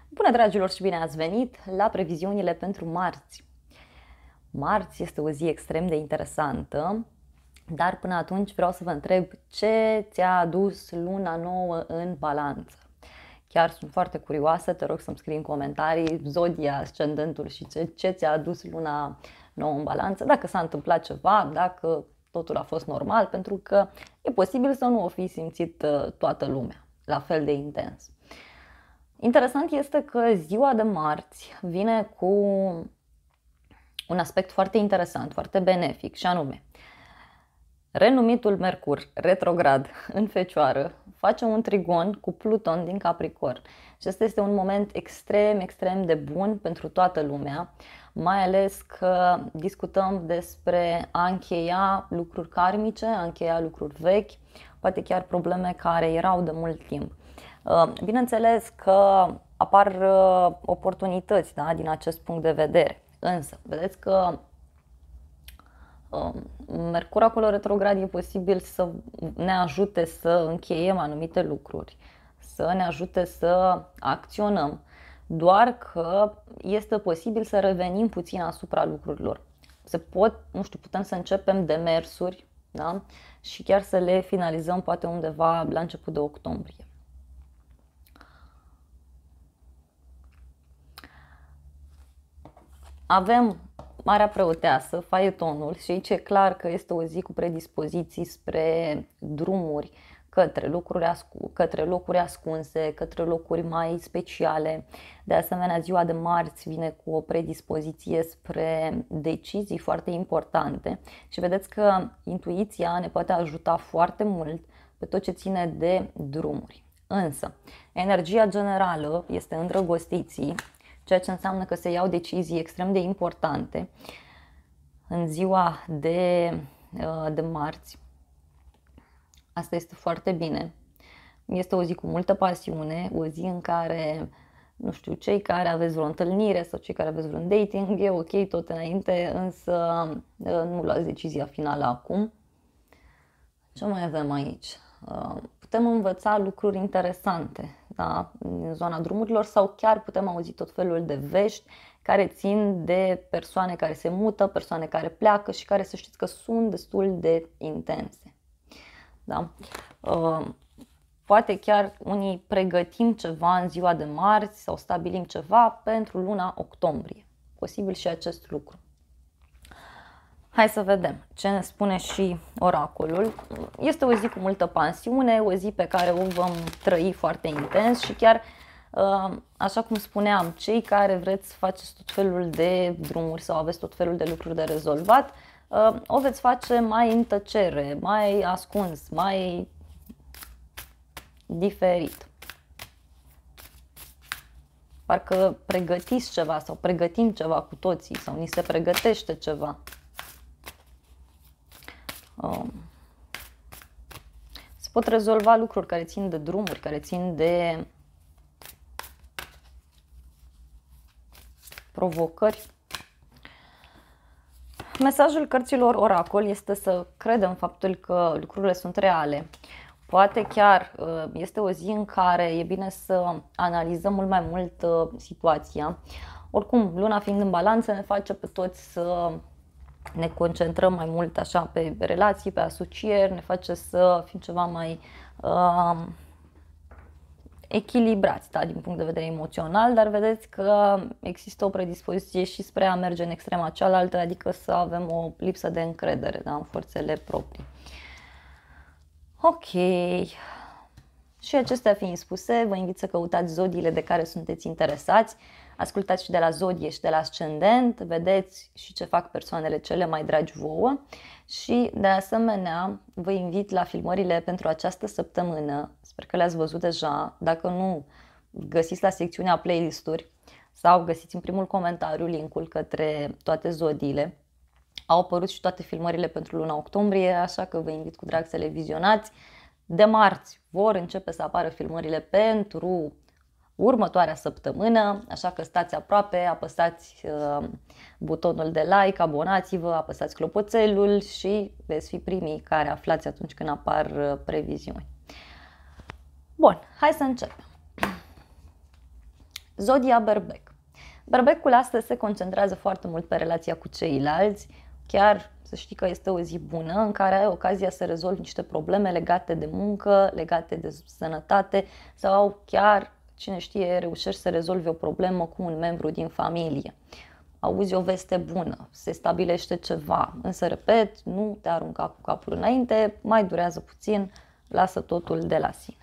Bună, dragilor, și bine ați venit la previziunile pentru marți. Marți este o zi extrem de interesantă, dar până atunci vreau să vă întreb ce ți-a adus luna nouă în balanță. Chiar sunt foarte curioasă, te rog să-mi scrii în comentarii zodia, ascendentul și ce ți-a adus luna nouă în balanță, dacă s-a întâmplat ceva, dacă totul a fost normal, pentru că e posibil să nu o fi simțit toată lumea la fel de intens. Interesant este că ziua de marți vine cu un aspect foarte interesant, foarte benefic, și anume renumitul Mercur retrograd în Fecioară face un trigon cu Pluton din Capricorn. Și acesta este un moment extrem de bun pentru toată lumea, mai ales că discutăm despre a încheia lucruri karmice, a încheia lucruri vechi, poate chiar probleme care erau de mult timp. Bineînțeles că apar oportunități, da, din acest punct de vedere, însă vedeți că Mercur acolo retrograd e posibil să ne ajute să încheiem anumite lucruri, să ne ajute să acționăm, doar că este posibil să revenim puțin asupra lucrurilor. Putem să începem demersuri, da? Și chiar să le finalizăm poate undeva la început de octombrie. Avem Marea Preoteasă, faetonul, și aici e clar că este o zi cu predispoziții spre drumuri, către locuri ascunse, către locuri mai speciale. De asemenea, ziua de marți vine cu o predispoziție spre decizii foarte importante și vedeți că intuiția ne poate ajuta foarte mult pe tot ce ține de drumuri. Însă, energia generală este îndrăgostiții, ceea ce înseamnă că se iau decizii extrem de importante în ziua de marți. Asta este foarte bine. Este o zi cu multă pasiune, o zi în care, nu știu, cei care aveți vreo întâlnire sau cei care aveți vreun dating, e ok tot înainte, însă nu luați decizia finală acum. Ce mai avem aici? Putem învăța lucruri interesante, da? În zona drumurilor, sau chiar putem auzi tot felul de vești care țin de persoane care se mută, persoane care pleacă și care, să știți că sunt destul de intense. Da? Poate chiar unii pregătim ceva în ziua de marți sau stabilim ceva pentru luna octombrie. Posibil și acest lucru. Hai să vedem ce ne spune și oracolul. Este o zi cu multă pasiune, o zi pe care o vom trăi foarte intens și chiar, așa cum spuneam, cei care vreți să faceți tot felul de drumuri sau aveți tot felul de lucruri de rezolvat, o veți face mai în tăcere, mai ascuns, mai diferit. Parcă pregătiți ceva sau pregătim ceva cu toții sau ni se pregătește ceva. Se pot rezolva lucruri care țin de drumuri, care țin de provocări. Mesajul cărților oracol este să credem faptul că lucrurile sunt reale. Poate chiar este o zi în care e bine să analizăm mult mai mult situația. Oricum, luna fiind în balanță ne face pe toți să ne concentrăm mai mult așa pe relații, pe asocieri, ne face să fim ceva mai echilibrați, da, din punct de vedere emoțional, dar vedeți că există o predispoziție și spre a merge în extrema cealaltă, adică să avem o lipsă de încredere, da, în forțele proprii. Ok. Și acestea fiind spuse, vă invit să căutați zodiile de care sunteți interesați, ascultați și de la zodie și de la ascendent, vedeți și ce fac persoanele cele mai dragi vouă și, de asemenea, vă invit la filmările pentru această săptămână. Sper că le-ați văzut deja. Dacă nu, găsiți la secțiunea playlist-uri sau găsiți în primul comentariu linkul către toate zodiile. Au apărut și toate filmările pentru luna octombrie, așa că vă invit cu drag să le vizionați. De marți vor începe să apară filmările pentru următoarea săptămână, așa că stați aproape, apăsați butonul de like, abonați-vă, apăsați clopoțelul și veți fi primii care aflați atunci când apar previziuni. Bun, hai să începem. Zodia Berbec. Berbecul astăzi se concentrează foarte mult pe relația cu ceilalți, chiar să știi că este o zi bună în care ai ocazia să rezolvi niște probleme legate de muncă, legate de sănătate sau chiar, cine știe, reușești să rezolvi o problemă cu un membru din familie. Auzi o veste bună, se stabilește ceva, însă, repet, nu te arunca cu capul înainte, mai durează puțin, lasă totul de la sine.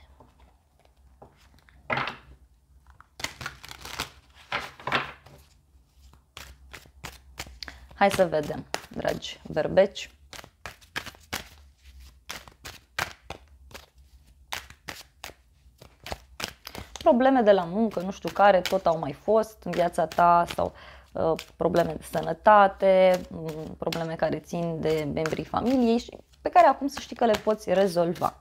Hai să vedem, dragi berbeci. Probleme de la muncă, nu știu care, tot au mai fost în viața ta sau probleme de sănătate, probleme care țin de membrii familiei și pe care acum să știi că le poți rezolva.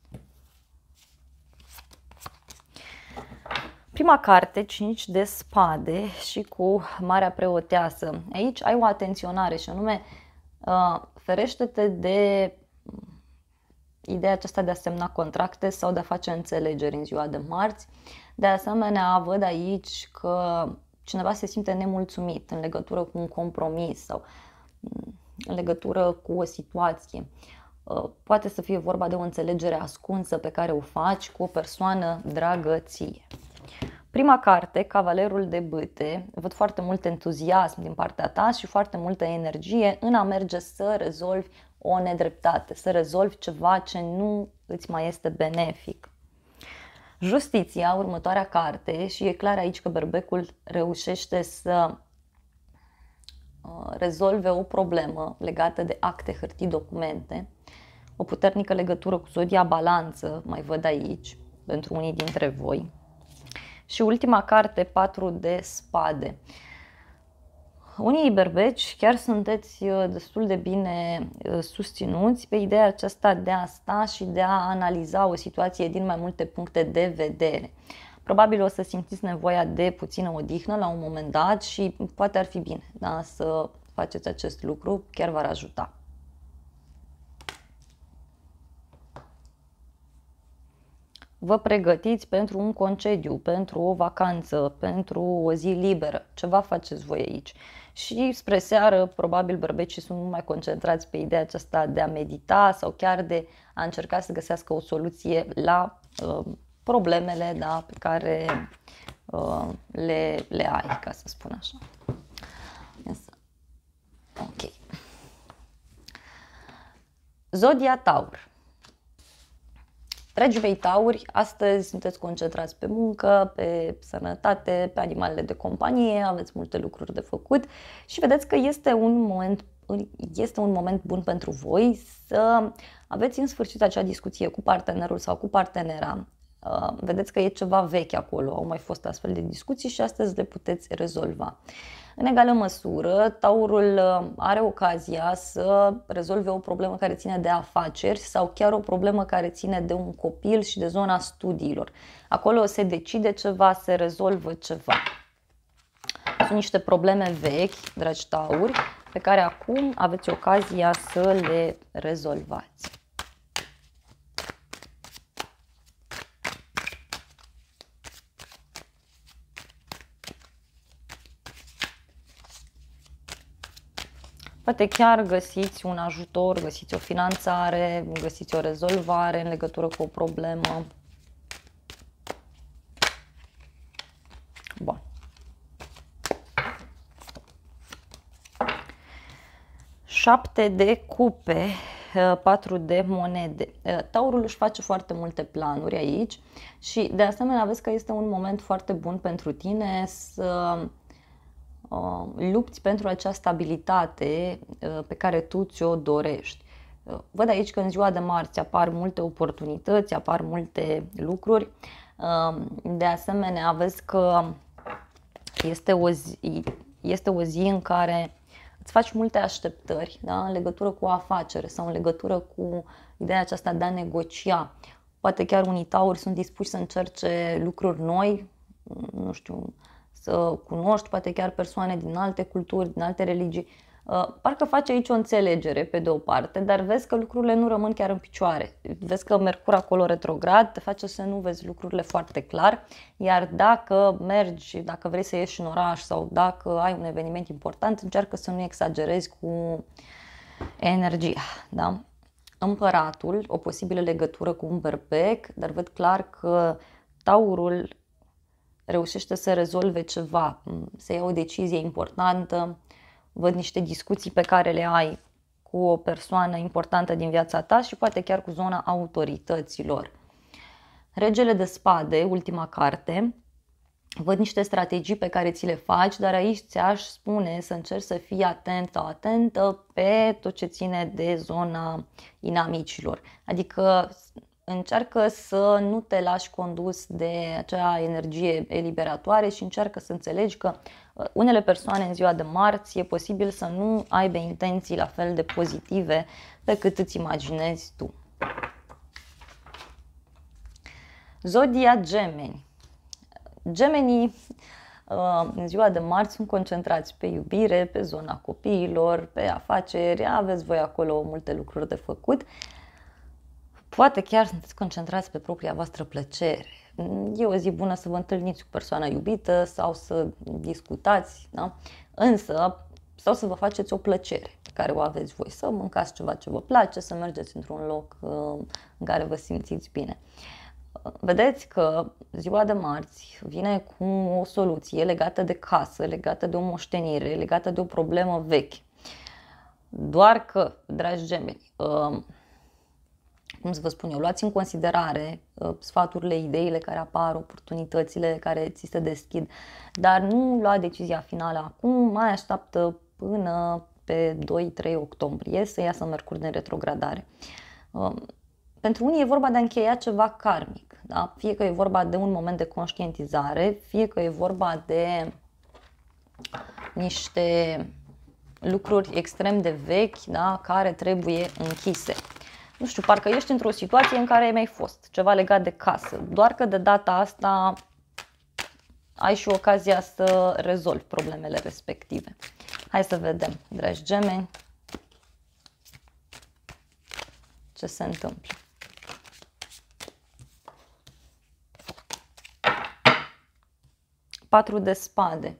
Prima carte, 5 de spade și cu Marea Preoteasă. Aici ai o atenționare și anume ferește-te de ideea aceasta de a semna contracte sau de a face înțelegeri în ziua de marți. De asemenea, văd aici că cineva se simte nemulțumit în legătură cu un compromis sau în legătură cu o situație. Poate să fie vorba de o înțelegere ascunsă pe care o faci cu o persoană dragă ție. Prima carte, Cavalerul de bâte, văd foarte mult entuziasm din partea ta și foarte multă energie în a merge să rezolvi o nedreptate, să rezolvi ceva ce nu îți mai este benefic. Justiția, următoarea carte, și e clar aici că berbecul reușește să rezolve o problemă legată de acte, hârtii, documente. O puternică legătură cu zodia Balanță, mai văd aici, pentru unii dintre voi. Și ultima carte, 4 de spade. Unii berbeci chiar sunteți destul de bine susținuți pe ideea aceasta de a sta și de a analiza o situație din mai multe puncte de vedere. Probabil o să simțiți nevoia de puțină odihnă la un moment dat și poate ar fi bine, da, să faceți acest lucru, chiar v-ar ajuta. Vă pregătiți pentru un concediu, pentru o vacanță, pentru o zi liberă. Ceva faceți voi aici. Și spre seară, probabil berbecii sunt mult mai concentrați pe ideea aceasta de a medita sau chiar de a încerca să găsească o soluție la problemele, da, pe care le ai, ca să spun așa. Ok. Zodia Taur. Dragii mei tauri, astăzi sunteți concentrați pe muncă, pe sănătate, pe animalele de companie, aveți multe lucruri de făcut și vedeți că este un moment bun pentru voi să aveți în sfârșit acea discuție cu partenerul sau cu partenera. Vedeți că e ceva vechi acolo, au mai fost astfel de discuții și astăzi le puteți rezolva. În egală măsură, taurul are ocazia să rezolve o problemă care ține de afaceri sau chiar o problemă care ține de un copil și de zona studiilor. Acolo se decide ceva, se rezolvă ceva. Sunt niște probleme vechi, dragi tauri, pe care acum aveți ocazia să le rezolvați. Poate chiar găsiți un ajutor, găsiți o finanțare, găsiți o rezolvare în legătură cu o problemă. Bun. Șapte de cupe, 4 de monede. Taurul își face foarte multe planuri aici și de asemenea vezi că este un moment foarte bun pentru tine să lupți pentru acea stabilitate pe care tu ți-o dorești. Văd aici că în ziua de marți apar multe oportunități, apar multe lucruri. De asemenea, vezi că este o zi în care îți faci multe așteptări, da? În legătură cu o afacere sau în legătură cu ideea aceasta de a negocia. Poate chiar unii tauri sunt dispuși să încerce lucruri noi, nu știu, să cunoști poate chiar persoane din alte culturi, din alte religii. Parcă faci aici o înțelegere pe de o parte, dar vezi că lucrurile nu rămân chiar în picioare. Vezi că Mercur acolo retrograd te face să nu vezi lucrurile foarte clar, iar dacă mergi, dacă vrei să ieși în oraș sau dacă ai un eveniment important, încearcă să nu exagerezi cu energia, da? Împăratul, o posibilă legătură cu un berbec, dar văd clar că Taurul reușește să rezolve ceva, să ia o decizie importantă, văd niște discuții pe care le ai cu o persoană importantă din viața ta și poate chiar cu zona autorităților. Regele de spade, ultima carte, văd niște strategii pe care ți le faci, dar aici ți-aș spune să încerci să fii atent sau atentă pe tot ce ține de zona inamicilor. Adică încearcă să nu te lași condus de acea energie eliberatoare și încearcă să înțelegi că unele persoane în ziua de marți e posibil să nu aibă intenții la fel de pozitive pe cât îți imaginezi tu. Zodia Gemeni. Gemenii în ziua de marți sunt concentrați pe iubire, pe zona copiilor, pe afaceri, aveți voi acolo multe lucruri de făcut. Poate chiar sunteți concentrați pe propria voastră plăcere. E o zi bună să vă întâlniți cu persoana iubită sau să discutați, da? Însă, sau să vă faceți o plăcere pe care o aveți voi, să mâncați ceva ce vă place, să mergeți într-un loc în care vă simțiți bine. Vedeți că ziua de marți vine cu o soluție legată de casă, legată de o moștenire, legată de o problemă veche. Doar că, dragi gemeni, cum să vă spun eu, luați în considerare sfaturile, ideile care apar, oportunitățile care ți se deschid, dar nu lua decizia finală acum, mai așteaptă până pe 2-3 octombrie să iasă Mercur din retrogradare. Pentru unii e vorba de a încheia ceva karmic, da? Fie că e vorba de un moment de conștientizare, fie că e vorba de niște lucruri extrem de vechi, da? Care trebuie închise. Nu știu, parcă ești într-o situație în care ai mai fost, ceva legat de casă, doar că de data asta ai și ocazia să rezolvi problemele respective. Hai să vedem, dragi gemeni, ce se întâmplă. Patru de spade,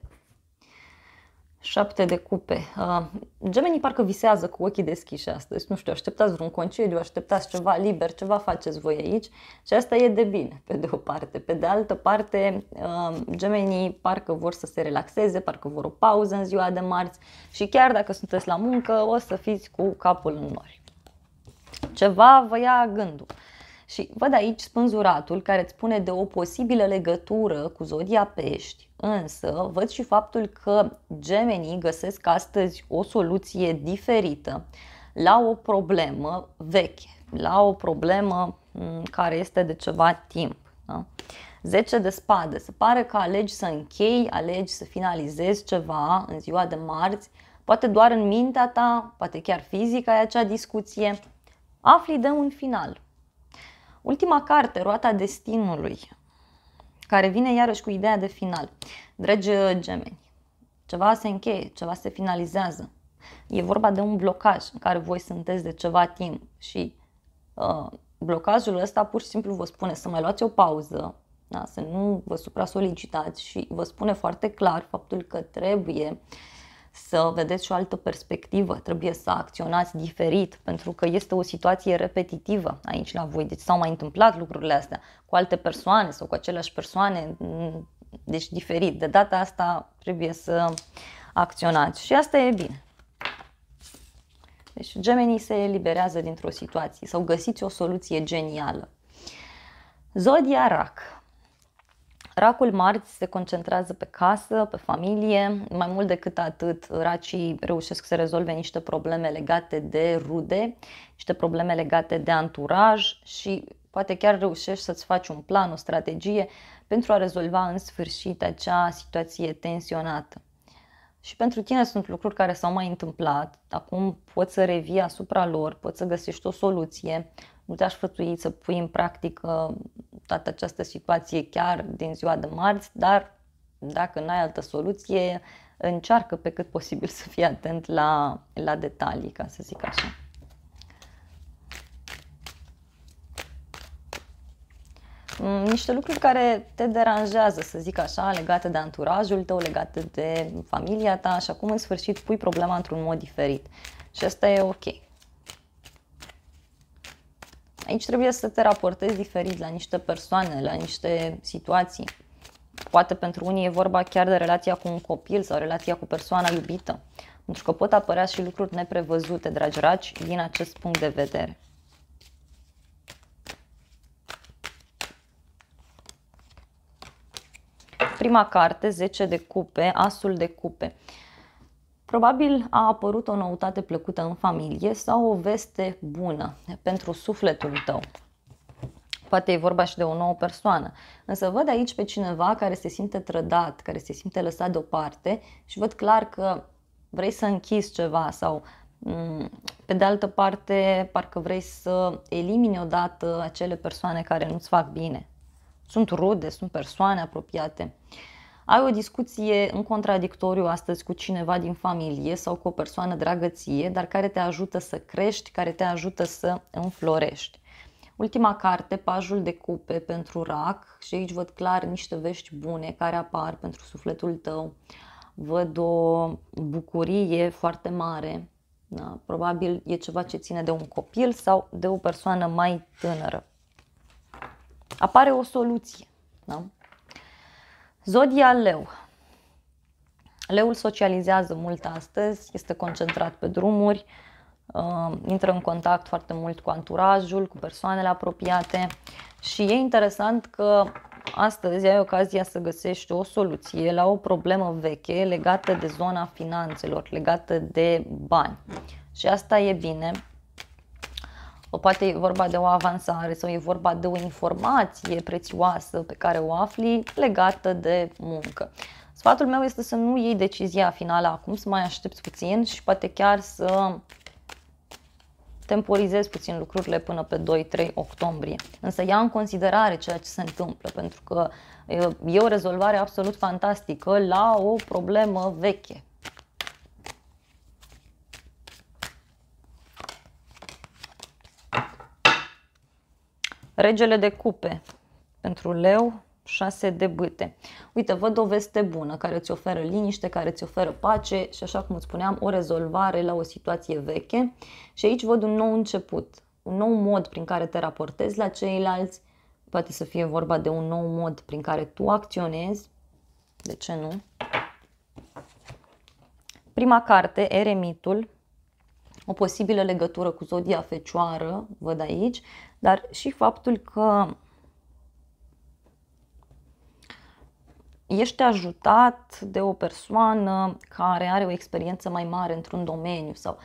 7 de cupe. Gemenii parcă visează cu ochii deschiși astăzi. Nu știu, așteptați vreun concediu, așteptați ceva liber, ceva faceți voi aici și asta e de bine, pe de o parte. Pe de altă parte, gemenii parcă vor să se relaxeze, parcă vor o pauză în ziua de marți și chiar dacă sunteți la muncă, o să fiți cu capul în nori. Ceva vă ia gândul. Și văd aici spânzuratul care îți spune de o posibilă legătură cu zodia pești, însă văd și faptul că gemenii găsesc astăzi o soluție diferită la o problemă veche, la o problemă care este de ceva timp. Da? 10 de spade, se pare că alegi să închei, alegi să finalizezi ceva în ziua de marți, poate doar în mintea ta, poate chiar fizic ai acea discuție, afli de un final. Ultima carte, Roata Destinului, care vine iarăși cu ideea de final. Dragi gemeni, ceva se încheie, ceva se finalizează. E vorba de un blocaj în care voi sunteți de ceva timp și blocajul ăsta pur și simplu vă spune să mai luați o pauză, da? Să nu vă supra-solicitați și vă spune foarte clar faptul că trebuie să vedeți și o altă perspectivă, trebuie să acționați diferit, pentru că este o situație repetitivă aici la voi. Deci s-au mai întâmplat lucrurile astea cu alte persoane sau cu aceleași persoane, deci diferit. De data asta trebuie să acționați și asta e bine. Deci gemenii se eliberează dintr-o situație sau găsiți o soluție genială. Zodia Rac. Racul marți se concentrează pe casă, pe familie, mai mult decât atât, racii reușesc să rezolve niște probleme legate de rude, niște probleme legate de anturaj și poate chiar reușești să-ți faci un plan, o strategie pentru a rezolva în sfârșit acea situație tensionată. Și pentru tine sunt lucruri care s-au mai întâmplat, acum poți să revii asupra lor, poți să găsești o soluție, nu te-aș sfătui să pui în practică toată această situație chiar din ziua de marți, dar dacă n-ai altă soluție, încearcă pe cât posibil să fii atent la detalii, ca să zic așa. Niște lucruri care te deranjează, să zic așa, legate de anturajul tău, legate de familia ta și acum în sfârșit pui problema într-un mod diferit. Și asta e ok. Aici trebuie să te raportezi diferit la niște persoane, la niște situații. Poate pentru unii e vorba chiar de relația cu un copil sau relația cu persoana iubită. Pentru că pot apărea și lucruri neprevăzute, dragi raci, din acest punct de vedere. Prima carte, 10 de cupe, asul de cupe. Probabil a apărut o noutate plăcută în familie sau o veste bună pentru sufletul tău. Poate e vorba și de o nouă persoană. Însă văd aici pe cineva care se simte trădat, care se simte lăsat deoparte și văd clar că vrei să închizi ceva sau pe de altă parte parcă vrei să elimini odată acele persoane care nu-ți fac bine. Sunt rude, sunt persoane apropiate. Ai o discuție în contradictoriu astăzi cu cineva din familie sau cu o persoană dragă ție, dar care te ajută să crești, care te ajută să înflorești. Ultima carte, pajul de cupe pentru rac și aici văd clar niște vești bune care apar pentru sufletul tău. Văd o bucurie foarte mare. Da? Probabil e ceva ce ține de un copil sau de o persoană mai tânără. Apare o soluție. Da? Zodia Leu. Leul socializează mult astăzi, este concentrat pe drumuri, intră în contact foarte mult cu anturajul, cu persoanele apropiate și e interesant că astăzi ai ocazia să găsești o soluție la o problemă veche legată de zona finanțelor, legată de bani. Și asta e bine. Poate e vorba de o avansare sau e vorba de o informație prețioasă pe care o afli legată de muncă. Sfatul meu este să nu iei decizia finală acum, să mai aștepți puțin și poate chiar să temporizezi puțin lucrurile până pe 2-3 octombrie. Însă ia în considerare ceea ce se întâmplă, pentru că e o rezolvare absolut fantastică la o problemă veche. Regele de cupe pentru leu, 6 de bâte. Uite, văd o veste bună care îți oferă liniște, care îți oferă pace și, așa cum îți spuneam, o rezolvare la o situație veche. Și aici văd un nou început, un nou mod prin care te raportezi la ceilalți. Poate să fie vorba de un nou mod prin care tu acționezi. De ce nu? Prima carte, Eremitul. O posibilă legătură cu zodia Fecioară, văd aici, dar și faptul că ești ajutat de o persoană care are o experiență mai mare într-un domeniu sau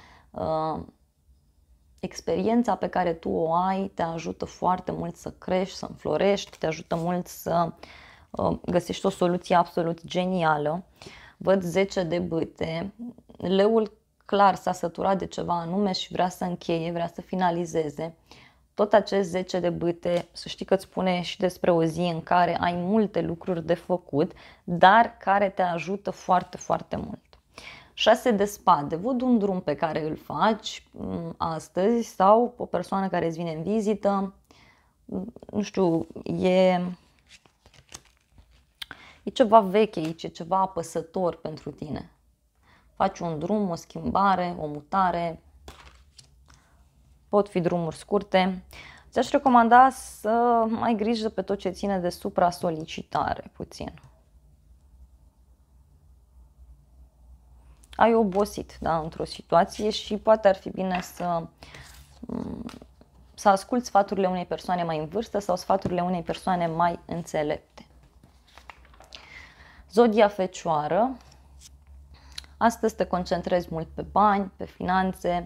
experiența pe care tu o ai te ajută foarte mult să crești, să înflorești, te ajută mult să găsești o soluție absolut genială. Văd 10 de bâte, leul clar s-a săturat de ceva anume și vrea să încheie, vrea să finalizeze. Tot acest 10 de bâte, să știi că îți spune și despre o zi în care ai multe lucruri de făcut, dar care te ajută foarte, foarte mult. 6 de spade, văd un drum pe care îl faci astăzi sau o persoană care îți vine în vizită, nu știu, e ceva veche aici, e ceva apăsător pentru tine. Faci un drum, o schimbare, o mutare, pot fi drumuri scurte. Ți-aș recomanda să ai grijă pe tot ce ține de supra-solicitare puțin. Ai obosit, da, într-o situație și poate ar fi bine să asculți sfaturile unei persoane mai în vârstă sau sfaturile unei persoane mai înțelepte. Zodia Fecioară. Astăzi te concentrezi mult pe bani, pe finanțe,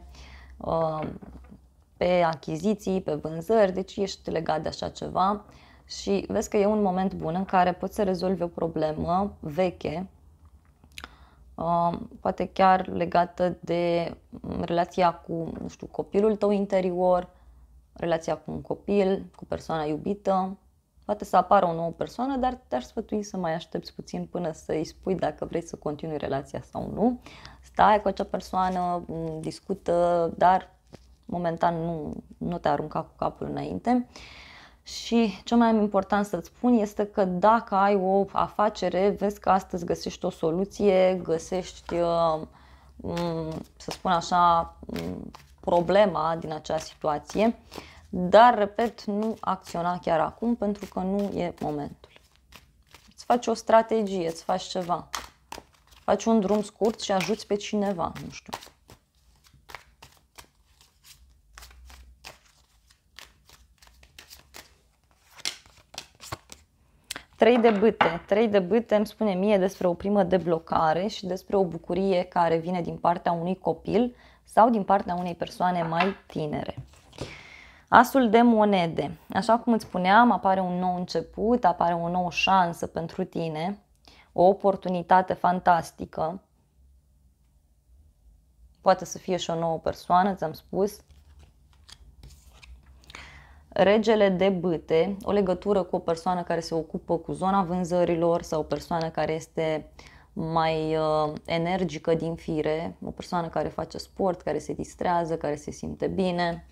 pe achiziții, pe vânzări, deci ești legat de așa ceva și vezi că e un moment bun în care poți să rezolvi o problemă veche, poate chiar legată de relația cu, nu știu, copilul tău interior, relația cu un copil, cu persoana iubită Poate să apară o nouă persoană, dar te-aș sfătui să mai aștepți puțin până să îi spui dacă vrei să continui relația sau nu. Stai cu acea persoană, discută, dar momentan nu te arunca cu capul înainte. Și cel mai important să-ți spun este că dacă ai o afacere, vezi că astăzi găsești o soluție, găsești, să spun așa, problema din acea situație, dar, repet, nu acționa chiar acum pentru că nu e momentul. Îți faci o strategie, îți faci ceva, faci un drum scurt și ajuți pe cineva, nu știu. Trei de bâte îmi spune mie despre o primă deblocare și despre o bucurie care vine din partea unui copil sau din partea unei persoane mai tinere. Asul de monede. Așa cum îți spuneam, apare un nou început, apare o nouă șansă pentru tine, o oportunitate fantastică. Poate să fie și o nouă persoană, ți-am spus. Regele de bâte, o legătură cu o persoană care se ocupă cu zona vânzărilor sau o persoană care este mai energică din fire, o persoană care face sport, care se distrează, care se simte bine.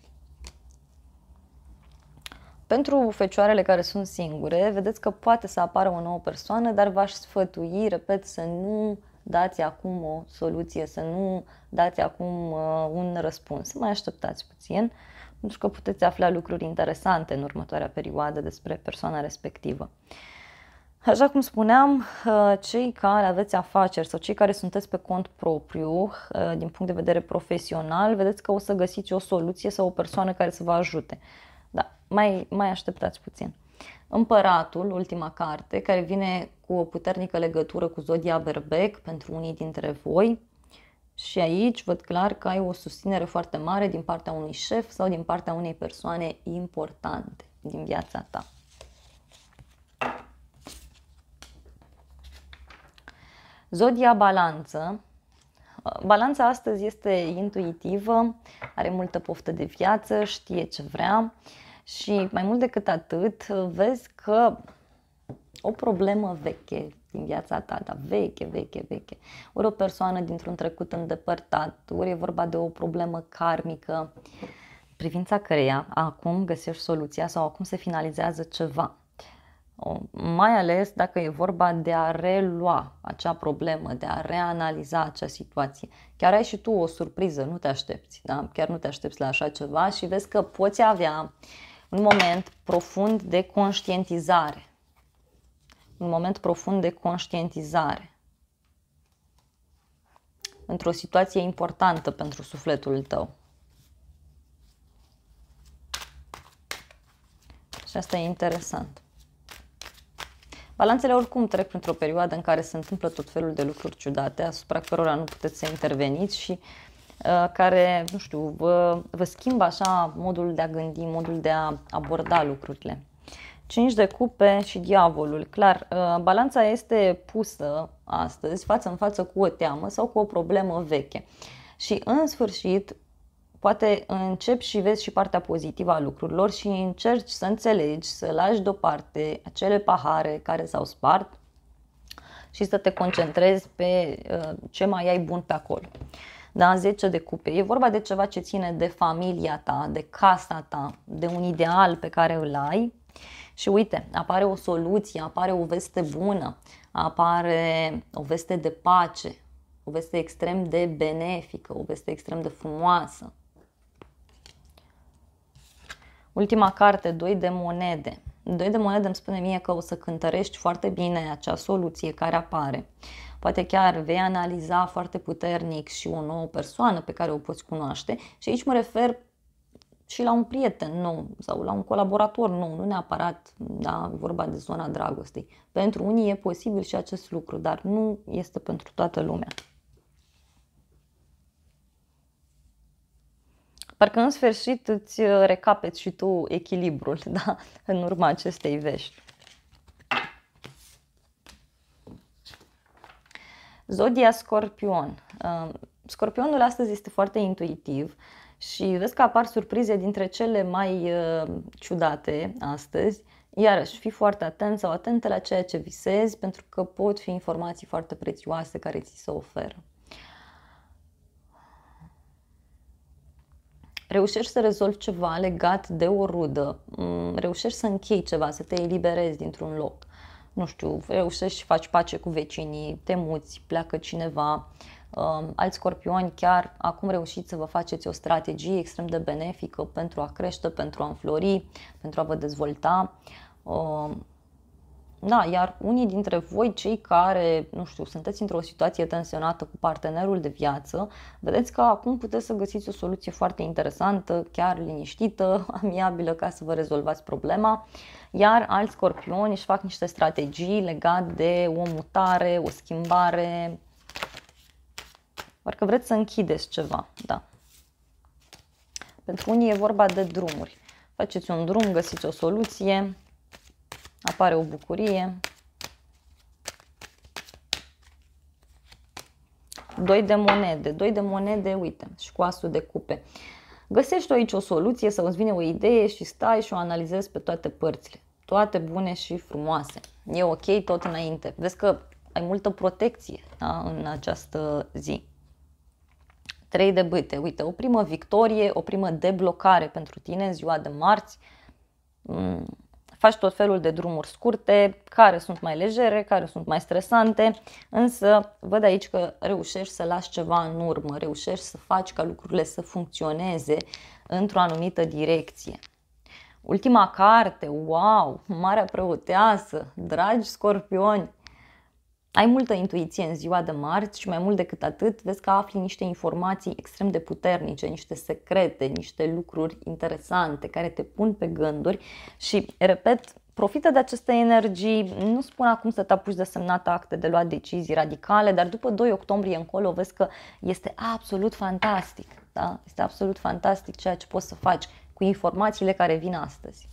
Pentru fecioarele care sunt singure, vedeți că poate să apară o nouă persoană, dar v-aș sfătui, repet, să nu dați acum o soluție, să nu dați acum un răspuns. Mai așteptați puțin, pentru că puteți afla lucruri interesante în următoarea perioadă despre persoana respectivă. Așa cum spuneam, cei care aveți afaceri sau cei care sunteți pe cont propriu, din punct de vedere profesional, vedeți că o să găsiți o soluție sau o persoană care să vă ajute. Da, mai așteptați puțin. Împăratul, ultima carte, care vine cu o puternică legătură cu zodia Berbec pentru unii dintre voi. Și aici văd clar că ai o susținere foarte mare din partea unui șef sau din partea unei persoane importante din viața ta. Zodia Balanță. Balanța astăzi este intuitivă, are multă poftă de viață, știe ce vrea și mai mult decât atât vezi că o problemă veche din viața ta, dar veche. Ori o persoană dintr-un trecut îndepărtat, ori e vorba de o problemă karmică, privința căreia acum găsești soluția sau acum se finalizează ceva. Mai ales dacă e vorba de a relua acea problemă, de a reanaliza acea situație. Chiar ai și tu o surpriză, nu te aștepți, da? Chiar nu te aștepți la așa ceva și vezi că poți avea un moment profund de conștientizare. Un moment profund de conștientizare într-o situație importantă pentru sufletul tău. Și asta e interesant. Balanțele oricum trec printr-o perioadă în care se întâmplă tot felul de lucruri ciudate, asupra cărora nu puteți să interveniți și care, nu știu, vă schimbă așa modul de a gândi, modul de a aborda lucrurile. 5 de cupe și diavolul. Clar, balanța este pusă astăzi față în față cu o teamă sau cu o problemă veche. Și în sfârșit, poate începi și vezi și partea pozitivă a lucrurilor și încerci să înțelegi, să lași deoparte acele pahare care s-au spart și să te concentrezi pe ce mai ai bun pe acolo. Da, 10 de cupe. E vorba de ceva ce ține de familia ta, de casa ta, de un ideal pe care îl ai. Și uite, apare o soluție, apare o veste bună, apare o veste de pace, o veste extrem de benefică, o veste extrem de frumoasă. Ultima carte, 2 de monede. 2 de monede îmi spune mie că o să cântărești foarte bine acea soluție care apare. Poate chiar vei analiza foarte puternic și o nouă persoană pe care o poți cunoaște și aici mă refer și la un prieten nou sau la un colaborator nou, nu neapărat, da, vorba de zona dragostei. Pentru unii e posibil și acest lucru, dar nu este pentru toată lumea. Parcă în sfârșit îți recapeți și tu echilibrul, da, în urma acestei vești. Zodia Scorpion. Scorpionul astăzi este foarte intuitiv și vezi că apar surprize dintre cele mai ciudate astăzi, Iarăși, fii foarte atent sau atentă la ceea ce visezi, pentru că pot fi informații foarte prețioase care ți se oferă. Reușești să rezolvi ceva legat de o rudă, reușești să închei ceva, să te eliberezi dintr-un loc. Nu știu, reușești și faci pace cu vecinii, te muți, pleacă cineva. Alți scorpioni, chiar acum reușiți să vă faceți o strategie extrem de benefică pentru a crește, pentru a înflori, pentru a vă dezvolta. Da, iar unii dintre voi, cei care, nu știu, sunteți într-o situație tensionată cu partenerul de viață, vedeți că acum puteți să găsiți o soluție foarte interesantă, chiar liniștită, amiabilă, ca să vă rezolvați problema. Iar alți scorpioni își fac niște strategii legate de o mutare, o schimbare. Parcă vreți să închideți ceva, da. Pentru unii e vorba de drumuri. Faceți un drum, găsiți o soluție, apare o bucurie. 2 de monede, uite, și cu asul de cupe. Găsești aici o soluție sau îți vine o idee și stai și o analizezi pe toate părțile. Toate bune și frumoase. E ok tot înainte. Vezi că ai multă protecție, da, în această zi. 3 de bâte, uite, o primă victorie, o primă deblocare pentru tine în ziua de marți. Faci tot felul de drumuri scurte, care sunt mai legere, care sunt mai stresante, însă văd aici că reușești să lași ceva în urmă, reușești să faci ca lucrurile să funcționeze într-o anumită direcție. Ultima carte, wow, Marea Preoteasă, dragi scorpioni! Ai multă intuiție în ziua de marți și mai mult decât atât, vezi că afli niște informații extrem de puternice, niște secrete, niște lucruri interesante care te pun pe gânduri și, repet, profită de aceste energii. Nu spun acum să te apuci de semnat acte, de luat decizii radicale, dar după 2 octombrie încolo vezi că este absolut fantastic, da? Este absolut fantastic ceea ce poți să faci cu informațiile care vin astăzi.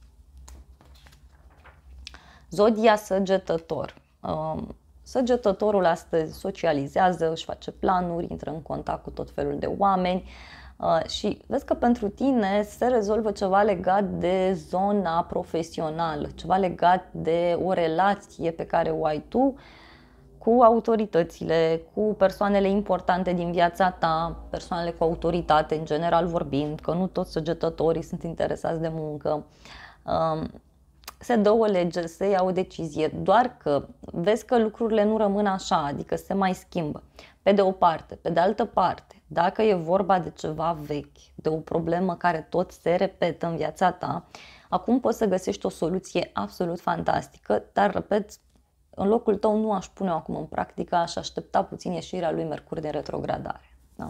Zodia Săgetător. Săgetătorul astăzi socializează, își face planuri, intră în contact cu tot felul de oameni și vezi că pentru tine se rezolvă ceva legat de zona profesională, ceva legat de o relație pe care o ai tu cu autoritățile, cu persoanele importante din viața ta, persoanele cu autoritate în general vorbind, că nu toți săgetătorii sunt interesați de muncă. Se dă o lege, se ia o decizie, doar că vezi că lucrurile nu rămân așa, adică se mai schimbă. Pe de o parte, pe de altă parte, dacă e vorba de ceva vechi, de o problemă care tot se repetă în viața ta, acum poți să găsești o soluție absolut fantastică, dar, repet, în locul tău nu aș pune acum în practică, aș aștepta puțin ieșirea lui Mercur din retrogradare. Da?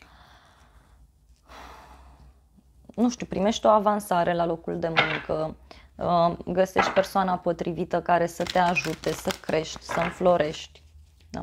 Nu știu, primești o avansare la locul de muncă, găsești persoana potrivită care să te ajute să crești, să înflorești. Da?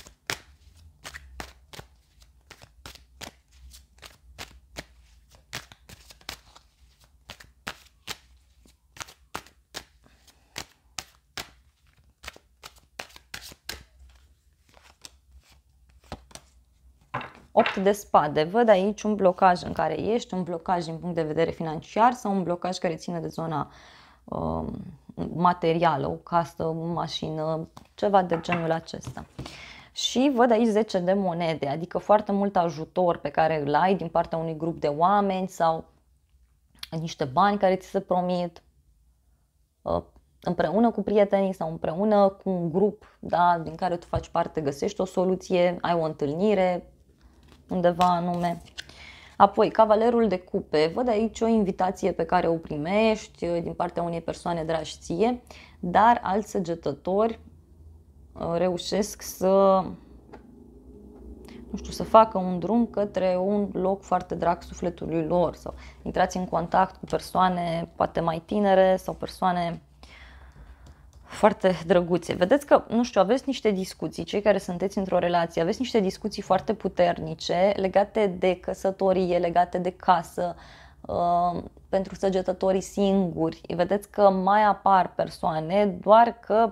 Opt de spade. Văd aici un blocaj în care ești, un blocaj din punct de vedere financiar sau un blocaj care ține de zona materială, o casă, o mașină, ceva de genul acesta. Și văd aici 10 de monede, adică foarte mult ajutor pe care îl ai din partea unui grup de oameni sau niște bani care ți se promit împreună cu prietenii sau împreună cu un grup, da, din care tu faci parte, găsești o soluție, ai o întâlnire undeva anume. Apoi, Cavalerul de cupe. Văd aici o invitație pe care o primești din partea unei persoane dragi ție, dar alți săgetători reușesc să, nu știu, să facă un drum către un loc foarte drag sufletului lor sau intrați în contact cu persoane poate mai tinere sau persoane foarte drăguțe. Vedeți că, nu știu, aveți niște discuții, cei care sunteți într-o relație, aveți niște discuții foarte puternice legate de căsătorie, legate de casă, pentru săgetătorii singuri. Vedeți că mai apar persoane, doar că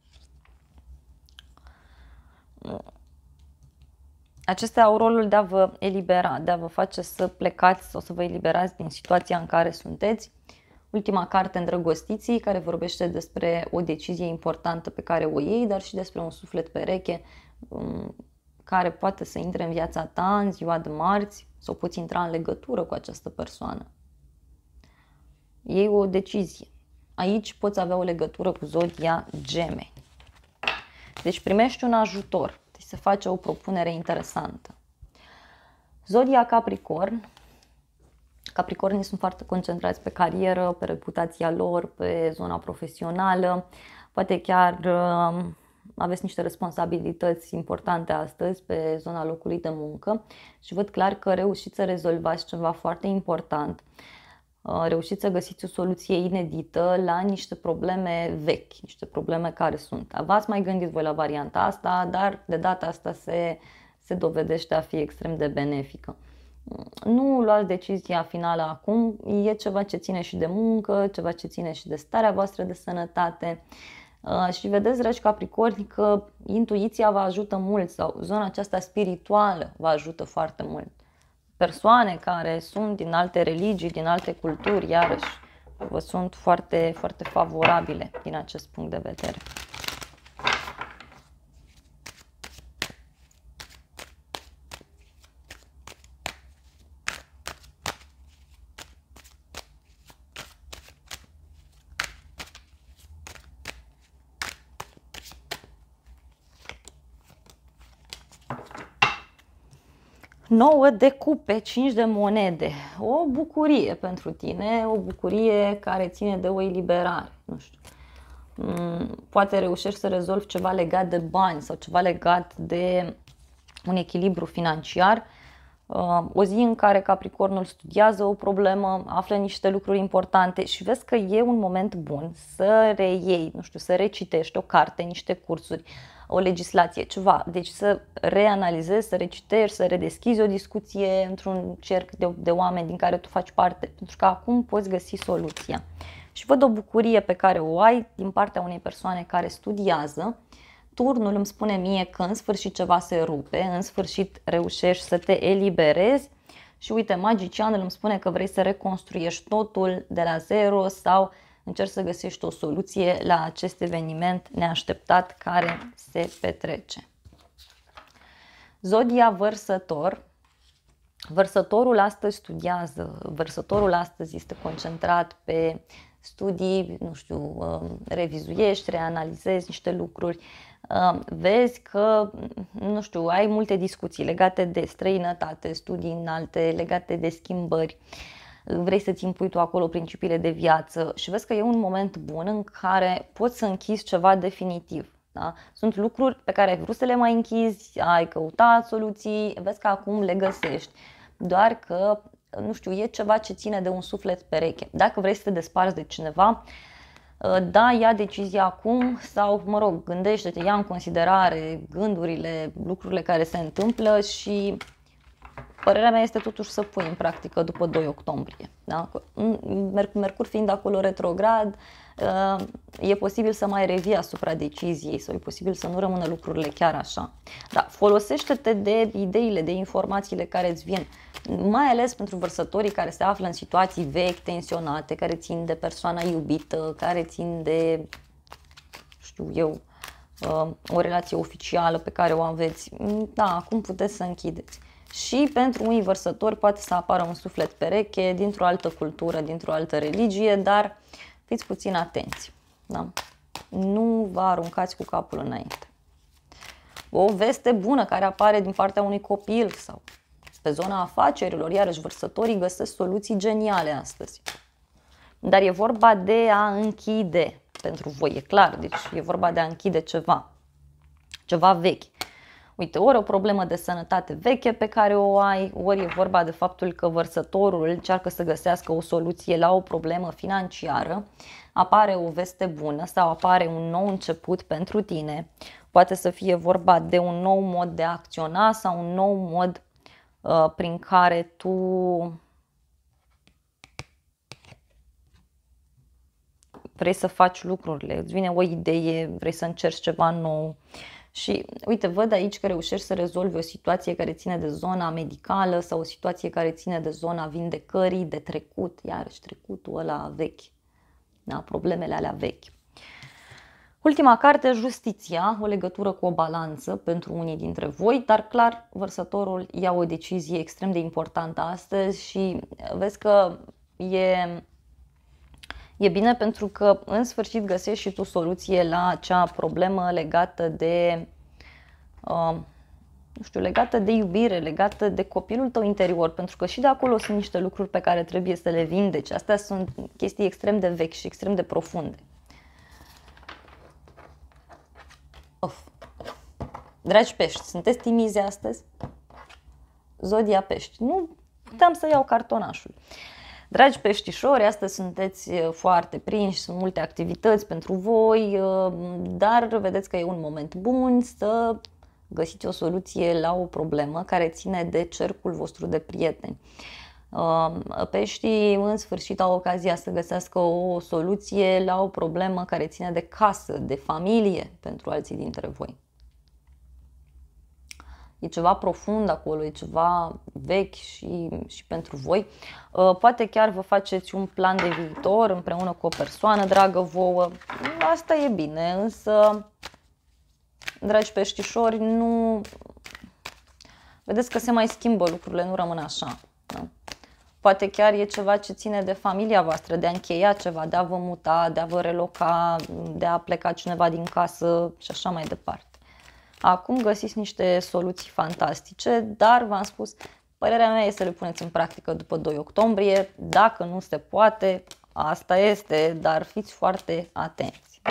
acestea au rolul de a vă elibera, de a vă face să plecați sau să vă eliberați din situația în care sunteți Ultima carte, Îndrăgostiții, care vorbește despre o decizie importantă pe care o iei, dar și despre un suflet pereche care poate să intre în viața ta în ziua de marți sau poți intra în legătură cu această persoană. Iei o decizie. Aici poți avea o legătură cu zodia Gemeni. Deci primești un ajutor. Deci se face o propunere interesantă. Zodia Capricorn. Capricornii sunt foarte concentrați pe carieră, pe reputația lor, pe zona profesională. Poate chiar aveți niște responsabilități importante astăzi pe zona locului de muncă și văd clar că reușiți să rezolvați ceva foarte important. Reușiți să găsiți o soluție inedită la niște probleme vechi, niște probleme care sunt. V-ați mai gândit voi la varianta asta, dar de data asta se dovedește a fi extrem de benefică. Nu luați decizia finală acum, e ceva ce ține și de muncă, ceva ce ține și de starea voastră de sănătate. Și vedeți, dragi Capricorni, că intuiția vă ajută mult sau zona aceasta spirituală vă ajută foarte mult. Persoane care sunt din alte religii, din alte culturi, iarăși, vă sunt foarte, foarte favorabile din acest punct de vedere. Nouă de cupe, 5 de monede. O bucurie pentru tine, o bucurie care ține de o eliberare. Nu știu. Poate reușești să rezolvi ceva legat de bani sau ceva legat de un echilibru financiar. O zi în care Capricornul studiază o problemă, află niște lucruri importante și vezi că e un moment bun să reiei, nu știu, să recitești o carte, niște cursuri, o legislație, ceva. Deci să reanalizezi, să recitești, să redeschizi o discuție într-un cerc de oameni din care tu faci parte, pentru că acum poți găsi soluția. Și văd o bucurie pe care o ai din partea unei persoane care studiază. Turnul îmi spune mie că în sfârșit ceva se rupe, în sfârșit reușești să te eliberezi și uite, magicianul îmi spune că vrei să reconstruiești totul de la zero sau încerci să găsești o soluție la acest eveniment neașteptat care se petrece. Zodia Vărsător. Vărsătorul astăzi studiază, Vărsătorul astăzi este concentrat pe studii, nu știu, revizuiești, reanalizezi niște lucruri, vezi că, nu știu, ai multe discuții legate de străinătate, studii înalte, legate de schimbări, vrei să-ți impui tu acolo principiile de viață și vezi că e un moment bun în care poți să închizi ceva definitiv. Da? Sunt lucruri pe care ai vrut să le mai închizi, ai căutat soluții, vezi că acum le găsești. Doar că, nu știu, e ceva ce ține de un suflet pereche. Dacă vrei să te desparți de cineva, da, ia decizia acum sau, mă rog, gândește-te, ia în considerare gândurile, lucrurile care se întâmplă și părerea mea este totuși să pui în practică după 2 octombrie. Da? Mercur fiind acolo retrograd, e posibil să mai revii asupra deciziei sau e posibil să nu rămână lucrurile chiar așa. Dar folosește-te de ideile, de informațiile care îți vin, mai ales pentru vărsătorii care se află în situații vechi, tensionate, care țin de persoana iubită, care țin de, știu eu, o relație oficială pe care o aveți. Da, acum puteți să închideți. Și pentru unii vărsători poate să apară un suflet pereche dintr-o altă cultură, dintr-o altă religie, dar fiți puțin atenți. Da? Nu vă aruncați cu capul înainte. O veste bună care apare din partea unui copil sau pe zona afacerilor, iarăși vărsătorii găsesc soluții geniale astăzi. Dar e vorba de a închide pentru voi, e clar, deci e vorba de a închide ceva vechi. Uite, ori o problemă de sănătate veche pe care o ai, ori e vorba de faptul că vărsătorul încearcă să găsească o soluție la o problemă financiară, apare o veste bună sau apare un nou început pentru tine. Poate să fie vorba de un nou mod de a acționa sau un nou mod prin care tu vrei să faci lucrurile, îți vine o idee, vrei să încerci ceva nou. Și uite, văd aici că reușești să rezolvi o situație care ține de zona medicală sau o situație care ține de zona vindecării, de trecut, iarăși trecutul ăla vechi. da? Problemele alea vechi. Ultima carte, Justiția, o legătură cu o balanță pentru unii dintre voi, dar clar Vărsătorul ia o decizie extrem de importantă astăzi și vezi că e bine pentru că în sfârșit găsești și tu soluție la acea problemă legată de, nu știu, legată de iubire, legată de copilul tău interior, pentru că și de acolo sunt niște lucruri pe care trebuie să le vindeci. Astea sunt chestii extrem de vechi și extrem de profunde. Dragi pești, sunteți timizi astăzi? Zodia pești. Nu puteam să iau cartonașul. Dragi peștișori, astăzi sunteți foarte prinși, sunt multe activități pentru voi, dar vedeți că e un moment bun să găsiți o soluție la o problemă care ține de cercul vostru de prieteni. Peștii în sfârșit au ocazia să găsească o soluție la o problemă care ține de casă, de familie pentru alții dintre voi. E ceva profund acolo, e ceva vechi și pentru voi. Poate chiar vă faceți un plan de viitor împreună cu o persoană dragă vouă. Asta e bine, însă, dragi peștișori, nu... Vedeți că se mai schimbă lucrurile, nu rămân așa. Da? Poate chiar e ceva ce ține de familia voastră, de a încheia ceva, de a vă muta, de a vă reloca, de a pleca cineva din casă și așa mai departe. Acum găsiți niște soluții fantastice, dar v-am spus, părerea mea este să le puneți în practică după 2 octombrie. Dacă nu se poate, asta este, dar fiți foarte atenți.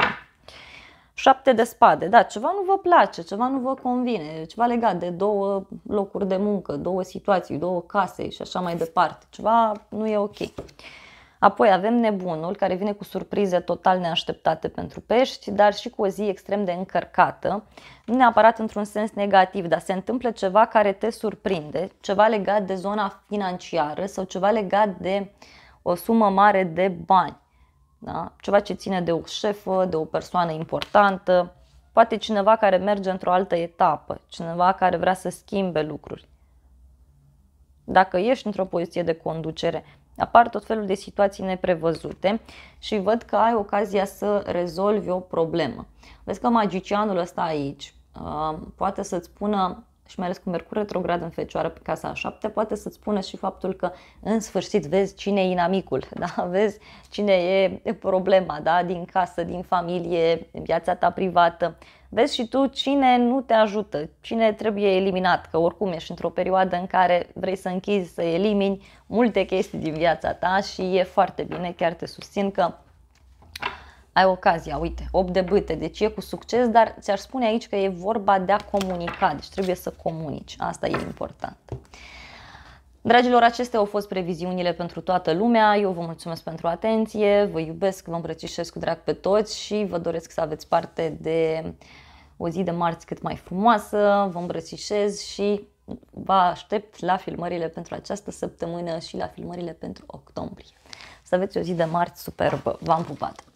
7 de spade, da, ceva nu vă place, ceva nu vă convine, ceva legat de 2 locuri de muncă, 2 situații, 2 case și așa mai departe. Ceva nu e ok. Apoi avem Nebunul, care vine cu surprize total neașteptate pentru pești, dar și cu o zi extrem de încărcată, nu neapărat într-un sens negativ, dar se întâmplă ceva care te surprinde, ceva legat de zona financiară sau ceva legat de o sumă mare de bani. Da? Ceva ce ține de o șefă, de o persoană importantă, poate cineva care merge într-o altă etapă, cineva care vrea să schimbe lucruri. Dacă ești într-o poziție de conducere, apar tot felul de situații neprevăzute și văd că ai ocazia să rezolvi o problemă. Vezi că magicianul ăsta aici poate să-ți spună, și mai ales cu Mercur retrograd în Fecioară pe casa a 7, poate să-ți spună și faptul că în sfârșit vezi cine e inamicul, da? Vezi cine e problema, da? Din casă, din familie, în viața ta privată. Vezi și tu cine nu te ajută, cine trebuie eliminat, că oricum ești într-o perioadă în care vrei să închizi, să elimini multe chestii din viața ta și e foarte bine, chiar te susțin că ai ocazia, uite, 8 de bâte, deci e cu succes, dar ți-aș spune aici că e vorba de a comunica, deci trebuie să comunici, asta e important. Dragilor, acestea au fost previziunile pentru toată lumea, eu vă mulțumesc pentru atenție, vă iubesc, vă îmbrățișez cu drag pe toți și vă doresc să aveți parte de o zi de marți cât mai frumoasă, vă îmbrățișez și vă aștept la filmările pentru această săptămână și la filmările pentru octombrie. Să aveți o zi de marți superbă, v-am pupat!